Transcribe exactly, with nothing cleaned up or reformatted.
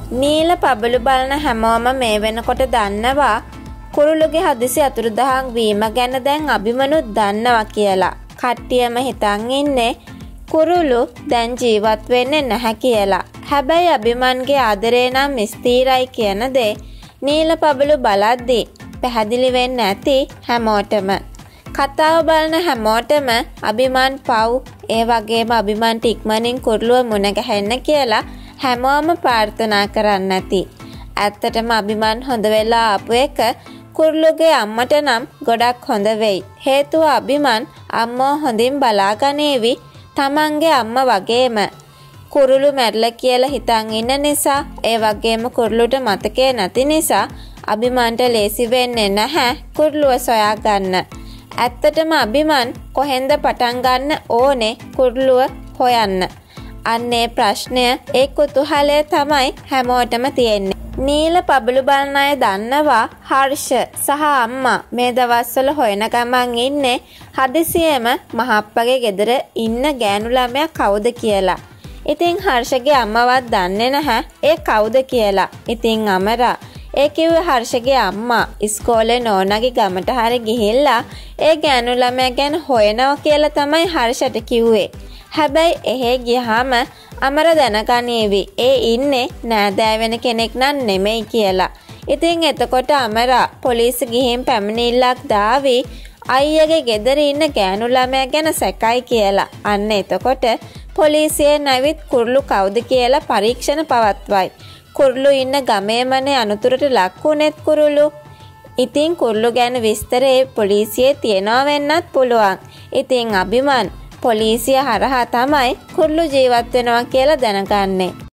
නීල පබළු බලන හැමෝම මේ වෙනකොට දන්නවා කුරුළුගේ හදිසි අතුරුදහන් වීම ගැන දැන් අබිමනුත් දන්නවා කියලා. කට්ටියම හිතන් ඉන්නේ කුරුළු දැන් ජීවත් වෙන්නේ නැහැ කියලා. හැබැයි අබිමන්ගේ ආදරේ නම් ස්ථිරයි කියන දේ නීල පබළු බලද්දී පැහැදිලි වෙන්න ඇති හැමෝටම. කතාව බලන හැමෝටම අබිමන් පව් ඒ වගේම අබිමන්ට ඉක්මනින් කුරුළුව මුණ ගැහෙන්න කියලා හැමෝම ප්‍රාර්ථනා කරන්න ඇති. ඇත්තටම අබිමන් හොඳ වෙලා ආපු එක කුරුළුගේ අම්මට නම් ගොඩක් හොඳ වෙයි. හේතුව අබිමන් අම්මෝ හොඳින් බලාගනේවි තමන්ගේ අම්ම වගේම. කුරුළු මැරිලා කියලා හිතන් ඉන්න නිසා ඒ වගේම කුරුළුට මතකේ නැති නිසා අබිමන්ට ලේසි වෙන්නේ නැහැ කුරුළුව සොයා ගන්න. ඇත්තටම අබිමන් කොහෙන්ද පටන් ගන්න ඕනේ කුරුළුව හොයන්න? අන්නේ ප්‍රශ්නය ඒ කුතුහලය තමයි හැමෝටම තියෙන්නේ. නීල පබළු බලන අය දන්නවා හර්ෂ සහ අම්මා මේ දවස්වල හොයන ගමන් ඉන්නේ හදිසියෙම මහප්පගේ ගෙදර ඉන්න ගෑනු ළමයා කවුද කියලා. ඉතින් හර්ෂගේ අම්මවත් දන්නේ නැහැ ඒ කවුද කියලා. ඉතින් අමරා ඒ කිව්වේ හර්ෂගේ අම්මා ඉස්කෝලේ නෝනාගේ ගමට හරි ගිහිල්ලා ඒ ගෑනු ළමයා ගැන හොයනවා කියලා තමයි හර්ෂට කිව්වේ. හැබැයි එහෙ ගියාම අමර දැනගනීවි ඒ ඉන්නේ නෑදෑ වෙන කෙනෙක් නන් නෙමෙයි කියලා. ඉතින් එතකොට අමරා පොලිසි ගිහින් පැමිණිල්ලක් දාවි අයියගේ ගෙදර ඉන්න ගෑනු ළමයා ගැන සැකයි කියලා. අන්න එතකොට පොලිසියෙන් ඇවිත් කුරුළු කවුද කියලා පරීක්ෂණ පවත්වයි. කුරුළු ඉන්න ගමේමනේ අනුතුරට ලක් වුණෙත් කුරුළු. ඉතින් කුරුළු ගැන විස්තරේ පොලිසියේ තියනවා වෙන්නත් පුළුවන්. ඉතින් අබිමන් පොලිසිය හරහා තමයි කුරුළු ජීවත් වෙනවා කියලා දැනගන්නේ.